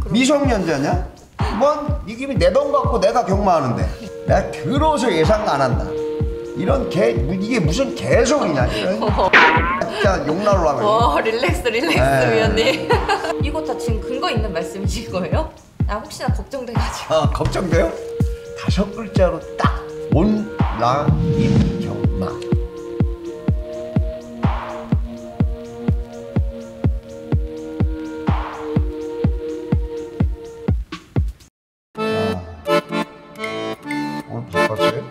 미성년자냐? 뭔 이게 내 돈 갖고 내가 경마하는데 내가 들어서 예상 안 한다. 이런 이게 무슨 개소리냐 이런. 진짜 욕나러 하면. 릴렉스 위원님. 이거 다 지금 근거 있는 말씀이신 거예요? 아 혹시나 걱정돼가지고. 아 걱정돼요? 5글자로 딱 온라인 경마. 오늘 바빴어요?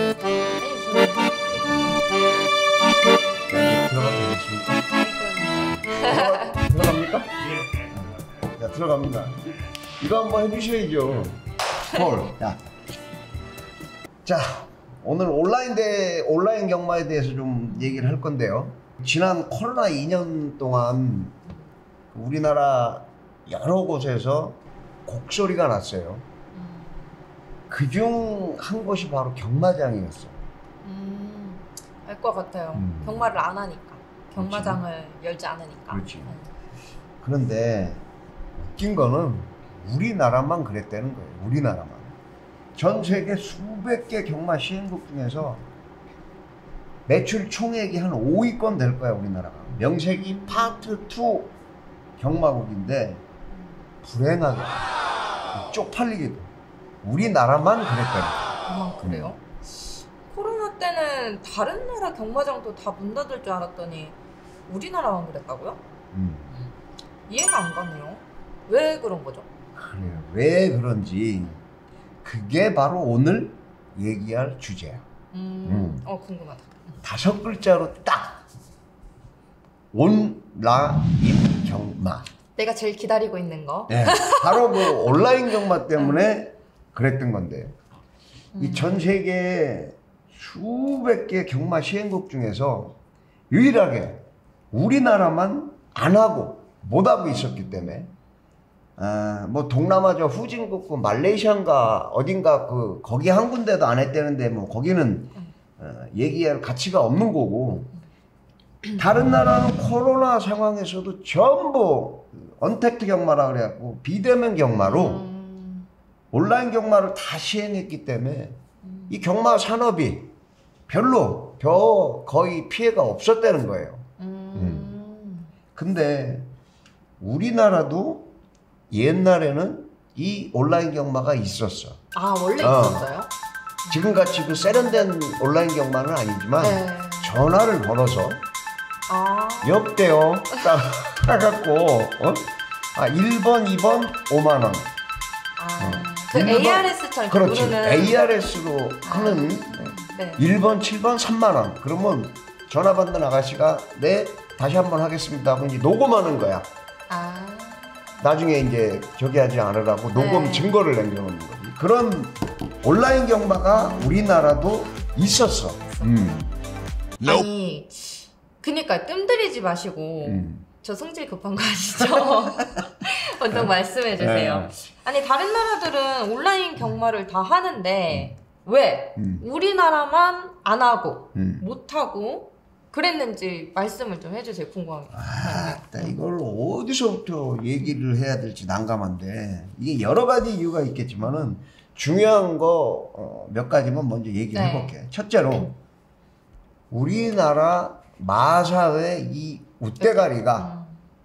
들어갑니까? 자, 들어갑니다. 이거 한번 해주셔야죠. 야. 자, 오늘 온라인 경마에 대해서 좀 얘기를 할 건데요. 지난 코로나 2년 동안 우리나라 여러 곳에서 곡소리가 났어요. 그중 한 곳이 바로 경마장이었어요. 알 것 같아요. 경마를 안 하니까. 경마장을 열지 않으니까. 그렇지. 그런데 웃긴 거는 우리나라만 그랬다는 거예요. 우리나라만. 전 세계 수백 개 경마 시행국 중에서 매출 총액이 한 5위권 될 거야 우리나라가. 명색이 파트 2 경마국인데 불행하게 쪽팔리게도 우리나라만 그랬다는 거예요. 그래요? 코로나 때는 다른 나라 경마장도 다 문 닫을 줄 알았더니 우리나라만 그랬다고요? 이해가 안 가네요. 왜 그런 거죠? 그래요. 왜 그런지 그게 바로 오늘 얘기할 주제야. 궁금하다. 5글자로 딱 온라인 경마. 내가 제일 기다리고 있는 거. 네, 바로 그 온라인 경마 때문에 그랬던 건데 이 전 세계 수백 개 경마 시행국 중에서 유일하게 우리나라만 안 하고 못 하고 있었기 때문에 뭐 동남아 저 후진국 그 말레이시아인가 어딘가 거기 한 군데도 안 했다는데 뭐 거기는 얘기할 가치가 없는 거고 다른 나라는 코로나 상황에서도 전부 언택트 경마라 그래갖고 비대면 경마로 온라인 경마를 다 시행했기 때문에 이 경마 산업이 별로 거의 피해가 없었다는 거예요. 근데 우리나라도 옛날에는 이 온라인 경마가 있었어. 아 원래 있었어요? 지금같이 그 세련된 온라인 경마는 아니지만 네. 전화를 걸어서 여보세요 딱 해갖고 1번 2번 5만 원. 그 ARS처럼 그렇지. 누르는... ARS로 하는 네. 1번 7번 3만 원. 그러면 전화 받는 아가씨가 네 다시 한번 하겠습니다 하고 이제 녹음하는 거야. 나중에 이제 저기 하지 않으라고 녹음 증거를 남겨놓는 거지. 그런 온라인 경마가 우리나라도 있었어. 아니 그니까 뜸들이지 마시고 저 성질 급한 거 아시죠? 먼저 말씀해 주세요. 아니 다른 나라들은 온라인 경마를 다 하는데 왜 우리나라만 안 하고 못 하고 그랬는지 말씀을 좀 해주세요. 궁금합니다. 이걸 어디서부터 얘기를 해야 될지 난감한데 이게 여러 가지 이유가 있겠지만은 중요한 거 몇 가지만 먼저 얘기를 해볼게. 첫째로 우리나라 마사회 이 웃대가리가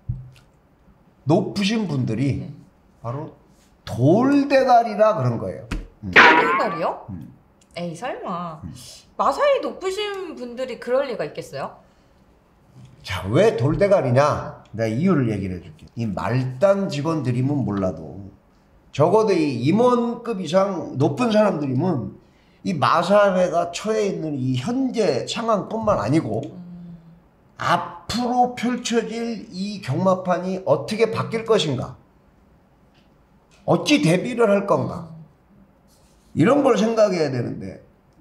높으신 분들이 바로 돌대가리라 그런 거예요. 돌대가리요? 에이 설마 마사이 높으신 분들이 그럴 리가 있겠어요? 자, 왜 돌대가리냐? 내가 이유를 얘기를 해줄게. 이 말단 직원들이면 몰라도 적어도 이 임원급 이상 높은 사람들이면 이 마사회가 처해 있는 이 현재 상황뿐만 아니고 앞으로 펼쳐질 이 경마판이 어떻게 바뀔 것인가, 어찌 대비를 할 건가, 이런 걸 생각해야 되는데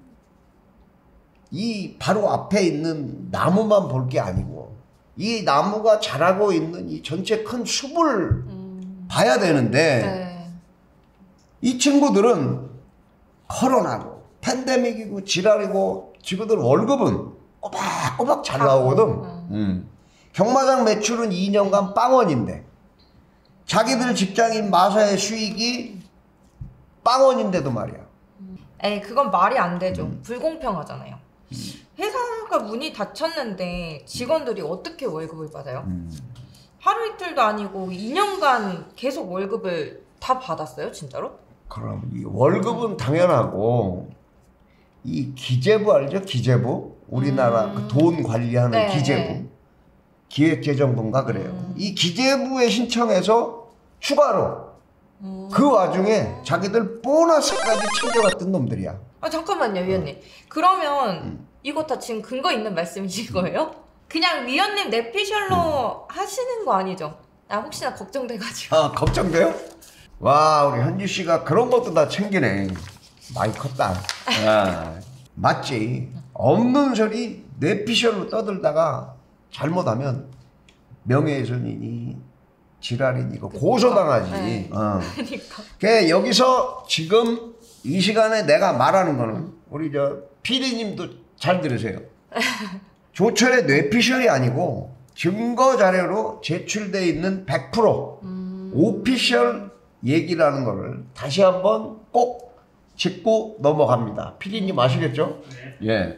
이 바로 앞에 있는 나무만 볼 게 아니고 이 나무가 자라고 있는 이 전체 큰 숲을 봐야 되는데 이 친구들은 코로나고 팬데믹이고 지랄이고 지구들 월급은 꼬박꼬박 잘 나오거든. 경마장 매출은 2년간 빵원인데 자기들 직장인 마사의 수익이 빵원인데도 말이야. 에이, 그건 말이 안 되죠. 불공평하잖아요. 회사가 문이 닫혔는데 직원들이 어떻게 월급을 받아요? 하루 이틀도 아니고 2년간 계속 월급을 다 받았어요, 진짜로? 그럼 이 월급은 당연하고 이 기재부 알죠? 기재부? 우리나라 그 돈 관리하는 네. 기재부. 기획재정부인가 그래요. 이 기재부에 신청해서 추가로 그 와중에 자기들 보너스까지 챙겨갔던 놈들이야. 아, 잠깐만요, 위원님. 그러면 이거 다 지금 근거 있는 말씀이신 거예요? 그냥 위원님 내피셜로 하시는 거 아니죠? 나 혹시나 걱정돼가지고. 아, 걱정돼요? 와, 우리 현주 씨가 그런 것도 다 챙기네. 많이 컸다. 아, 맞지. 없는 소리 내피셜로 떠들다가 잘못하면 명예훼손이니 지랄이니 이거 고소당하지. 네. 그러니까. 그 여기서 지금 이 시간에 내가 말하는 거는 우리 저 PD님도 잘 들으세요. 조철의 뇌피셜이 아니고 증거 자료로 제출돼 있는 100% 오피셜 얘기라는 거를 다시 한번 꼭 짚고 넘어갑니다. PD님 아시겠죠? 네. 예.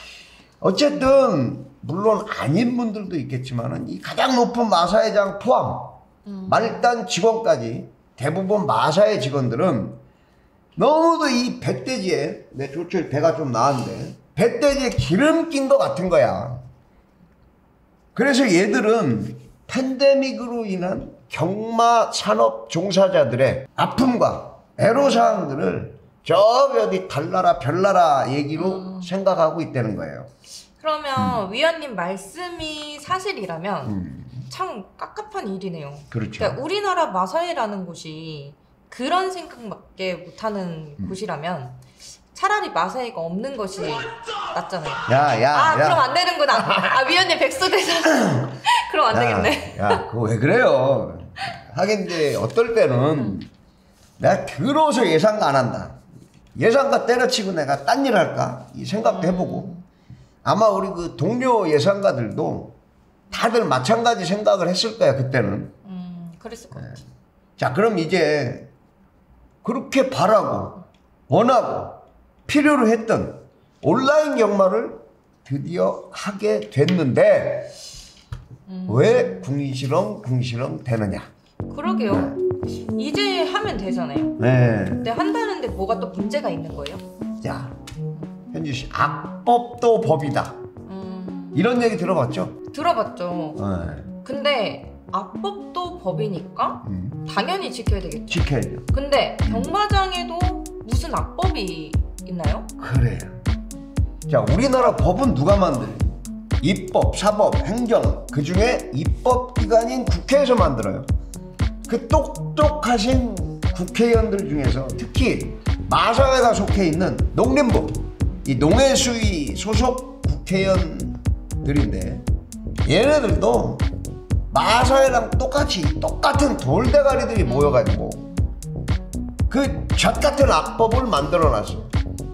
어쨌든 물론 아닌 분들도 있겠지만은 이 가장 높은 마사회장 포함 말단 직원까지 대부분 마사회 직원들은 너무도 이 배돼지에 내 조철 배가 좀 나왔는데 배돼지에 기름 낀 것 같은 거야. 그래서 얘들은 팬데믹으로 인한 경마 산업 종사자들의 아픔과 애로사항들을 저기 어디 달나라 별나라 얘기로 생각하고 있다는 거예요. 그러면 위원님 말씀이 사실이라면 참 깝깝한 일이네요. 그렇죠. 그러니까 우리나라 마사회라는 곳이 그런 생각밖에 못하는 곳이라면 차라리 마사회가 없는 것이 낫잖아요. 야. 그럼 안 되는구나. 아, 위원님 백수대사. 그럼 안 되겠네. 야, 그거 왜 그래요? 하긴 이제 어떨 때는 내가 들어서 예상가 안 한다. 예상가 때려치고 내가 딴 일 할까? 이 생각도 해보고. 아마 우리 그 동료 예상가들도 다들 마찬가지 생각을 했을 거야, 그때는. 그랬을 것 같아. 자, 그럼 이제 그렇게 바라고, 원하고, 필요로 했던 온라인 경마를 드디어 하게 됐는데, 왜 궁시렁 되느냐? 그러게요. 이제 하면 되잖아요. 네. 근데 한다는데 뭐가 또 문제가 있는 거예요? 자, 현주 씨, 악법도 법이다. 이런 얘기 들어봤죠? 들어봤죠. 네. 근데 악법도 법이니까 당연히 지켜야 되겠죠. 지켜야죠. 근데 경마장에도 무슨 악법이 있나요? 그래요. 자, 우리나라 법은 누가 만들어요? 입법, 사법, 행정, 그 중에 입법기관인 국회에서 만들어요. 그 똑똑하신 국회의원들 중에서 특히 마사회가 속해 있는 농림부, 이 농해수위 소속 국회의원들인데 얘네들도 마사회랑 똑같은 돌대가리들이 모여가지고 그 잣같은 악법을 만들어놨어.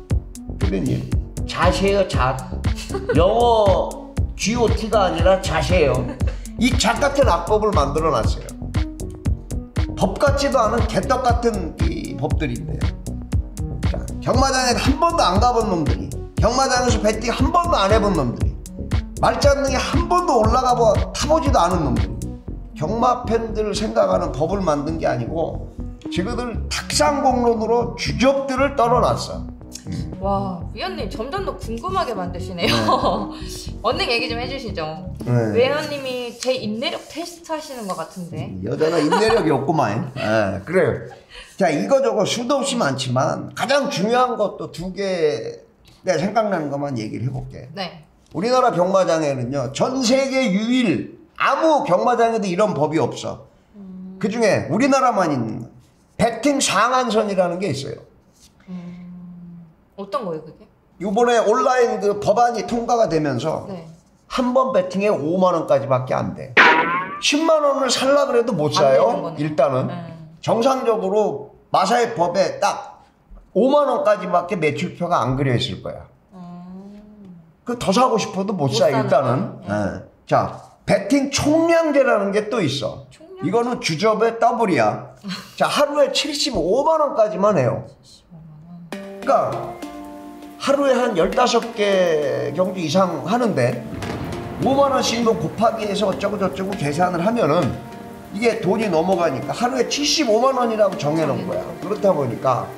그러니 자세요, 잣. 영어 GOT가 아니라 자세요. 이 잣같은 악법을 만들어놨어요. 법 같지도 않은 개떡 같은 이 법들인데, 자, 경마장에 한 번도 안 가본 놈들이, 경마장에서 배팅 한 번도 안 해본 놈들이, 말장능에 한 번도 타보지도 않은 놈들이 경마 팬들 생각하는 법을 만든 게 아니고 지그들 탁상공론으로 주접들을 떨어놨어. 와, 위원님 점점 더 궁금하게 만드시네요. 언능 얘기 좀 해주시죠. 네. 위원님이 제 인내력 테스트 하시는 것 같은데. 여자는 인내력이 없구만. 그래요. 자, 이거저거 수도 없이 많지만 가장 중요한 것도 두 개 내가 생각나는 것만 얘기를 해볼게. 네. 우리나라 경마장에는요, 전 세계 유일 아무 경마장에도 이런 법이 없어. 그 중에 우리나라만 있는 배팅 상한선이라는 게 있어요. 어떤 거예요, 그게? 이번에 온라인 그 법안이 통과가 되면서 네. 한 번 배팅에 5만 원까지밖에 안 돼. 10만 원을 살라 그래도 못 안 사요. 되는 거네. 일단은 정상적으로 마사회 법에 딱 5만 원까지밖에 매출표가 안 그려 있을 거야. 그 더 사고 싶어도 못 사, 일단은. 자, 배팅 총량제라는 게 또 있어. 총량제. 이거는 주접의 더블이야. 자, 하루에 75만 원까지만 해요. 그러니까 하루에 한 15개 경주 이상 하는데 5만 원씩 뭐 곱하기 해서 어쩌고 저쩌고 계산을 하면은 이게 돈이 넘어가니까 하루에 75만 원이라고 정해놓은 거야. 그렇다 보니까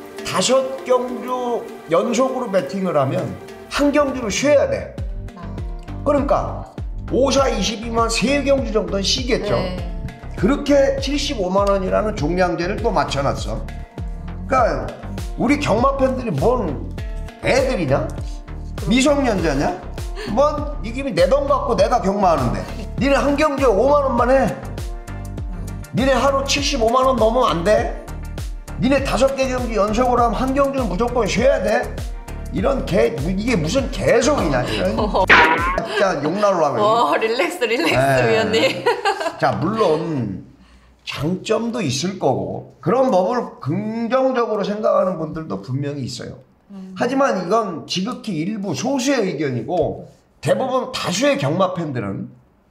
5경주 연속으로 배팅을 하면 한 경주를 쉬어야 돼. 그러니까 5, 4, 22만 3경주 정도는 쉬겠죠. 네. 그렇게 75만 원이라는 종량제를 또 맞춰놨어. 그러니까 우리 경마 팬들이 뭔 애들이냐? 미성년자냐? 뭔 이게 내 돈 갖고 내가 경마하는데 니네 한 경주에 5만 원만 해. 니네 하루 75만 원 넘으면 안 돼. 니네 5개 경주 연속으로 하면 한 경주는 무조건 쉬어야 돼. 이런 이게 무슨 개소리냐 이런. 진짜 욕날로 하면. 릴렉스 위원님. 자, 물론 장점도 있을 거고 그런 법을 긍정적으로 생각하는 분들도 분명히 있어요. 하지만 이건 지극히 일부 소수의 의견이고 대부분 다수의 경마 팬들은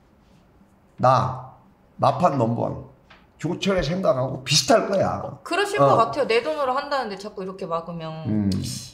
마판 넘버원 조철에 생각하고 비슷할 거야. 그러실 것 같아요. 내 돈으로 한다는데 자꾸 이렇게 막으면.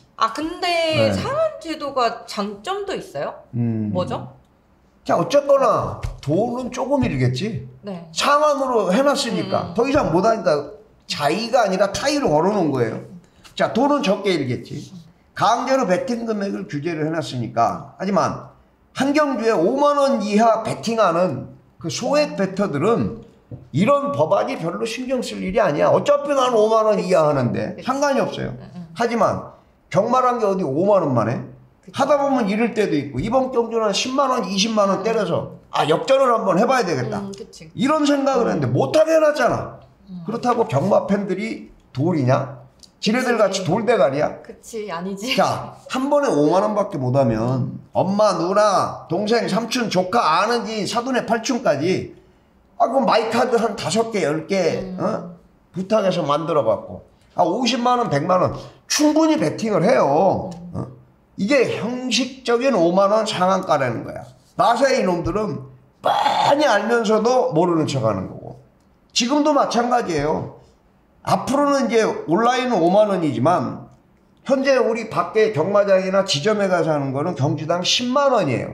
근데 네. 상한 제도가 장점도 있어요? 뭐죠? 자, 어쨌거나 돈은 조금 일겠지. 네. 상한으로 해놨으니까 더 이상 못하니까 자의가 아니라 타의로 걸어놓은 거예요. 자, 돈은 적게 일겠지. 강제로 베팅 금액을 규제를 해놨으니까. 하지만 한 경주에 5만 원 이하 베팅하는 그 소액 베터들은 이런 법안이 별로 신경 쓸 일이 아니야. 어차피 난 5만 원 이하 하는데 상관이 없어요. 하지만 경마란 게 어디 5만 원만 해? 하다 보면 이럴 때도 있고 이번 경주는 10만 원, 20만 원 때려서 역전을 한번 해봐야 되겠다. 이런 생각을 했는데 못하게 해놨잖아. 그렇다고 경마 팬들이 돌이냐? 지네들 같이 돌대가리야? 그치, 아니지. 자, 한 번에 5만 원밖에 못하면 엄마, 누나, 동생, 삼촌, 조카, 아는지 사돈의 팔촌까지 그럼 마이카드 한 5개, 10개 부탁해서 만들어갖고 50만 원, 100만 원 충분히 베팅을 해요. 이게 형식적인 5만 원 상한가라는 거야. 마사의 이놈들은 뻔히 알면서도 모르는 척하는 거고 지금도 마찬가지예요. 앞으로는 이제 온라인은 5만 원이지만 현재 우리 밖에 경마장이나 지점에 가서 하는 거는 경주당 10만 원이에요.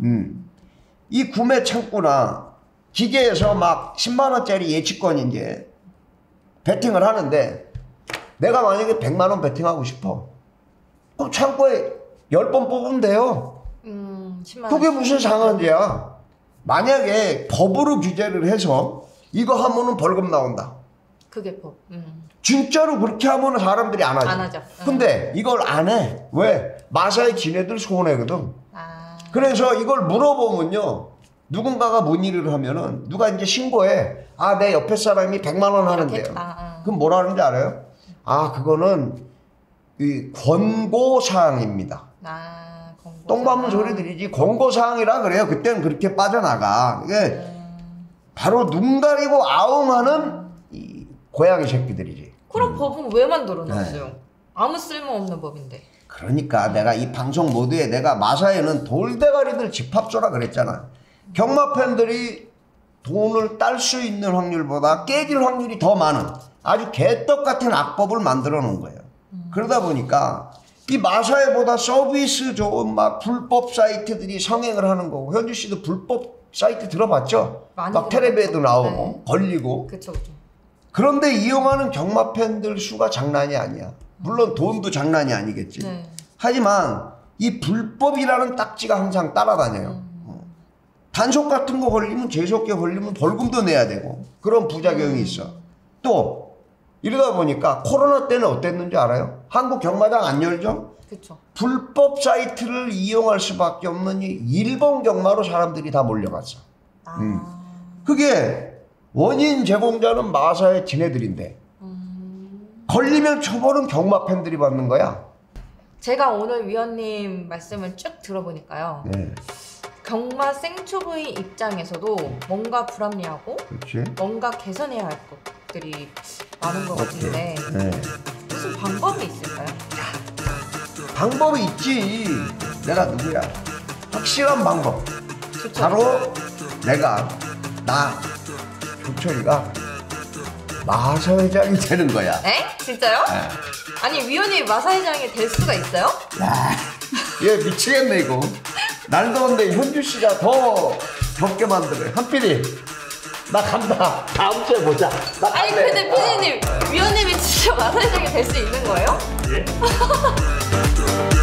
이 구매 창구나 기계에서 막 10만 원짜리 예치권 이제 베팅을 하는데 내가 만약에 100만 원 베팅하고 싶어. 그럼 창고에 10번 뽑으면 돼요. 10만 그게 무슨 상한제야. 만약에 법으로 규제를 해서 이거 하면은 벌금 나온다. 그게 법. 진짜로 그렇게 하면 사람들이 안 하죠. 안 하죠. 근데 이걸 안 해. 왜? 마사의 지네들 손해거든. 그래서 이걸 물어보면요. 누군가가 문의를 하면은 누가 이제 신고해. 내 옆에 사람이 100만 원 하는데요. 그럼 뭐라 하는지 알아요? 그거는 이 권고사항입니다. 똥밟는 소리 들이지 권고사항이라 그래요. 그때는 그렇게 빠져나가. 이게 바로 눈 가리고 아웅하는 이 고양이 새끼들이지. 그럼 법은 왜 만들어놨어요? 아무 쓸모없는 법인데. 그러니까 내가 이 방송 모두에 내가 마사에는 돌대가리들 집합소라 그랬잖아. 경마 팬들이 돈을 딸 수 있는 확률보다 깨질 확률이 더 많은 아주 개떡 같은 악법을 만들어 놓은 거예요. 그러다 보니까 이 마사회보다 서비스 좋은 막 불법 사이트들이 성행을 하는 거고 현주 씨도 불법 사이트 들어봤죠? 막 텔레비에도 나오고 걸리고. 그쵸. 그런데 이용하는 경마 팬들 수가 장난이 아니야. 물론 돈도 장난이 아니겠지. 하지만 이 불법이라는 딱지가 항상 따라다녀요. 단속 같은 거 걸리면 재수없게 걸리면 벌금도 내야 되고 그런 부작용이 있어. 또 이러다 보니까 코로나 때는 어땠는지 알아요? 한국 경마장 안 열죠? 그쵸. 불법 사이트를 이용할 수밖에 없는 이 일본 경마로 사람들이 다 몰려갔어. 그게 원인 제공자는 마사의 지네들인데 걸리면 처벌은 경마 팬들이 받는 거야. 제가 오늘 위원님 말씀을 쭉 들어보니까요. 네. 경마 생초보의 입장에서도 뭔가 불합리하고 그렇지. 뭔가 개선해야 할 것들이 많은 것 같은데 네. 무슨 방법이 있을까요? 방법이 있지. 내가 누구야? 확실한 방법. 좋죠. 바로 내가 국철이가 마사회장이 되는 거야. 에? 진짜요? 네. 아니 위원님이 마사회장이 될 수가 있어요? 야, 얘 미치겠네 이거. 날 더운데 현주 씨가 더 덥게 만들어요. 한필이 나 간다. 다음 주에 보자. 나 아니 간대. 근데 피디님 위원님이 진짜 마사회장이 될 수 있는 거예요? 예?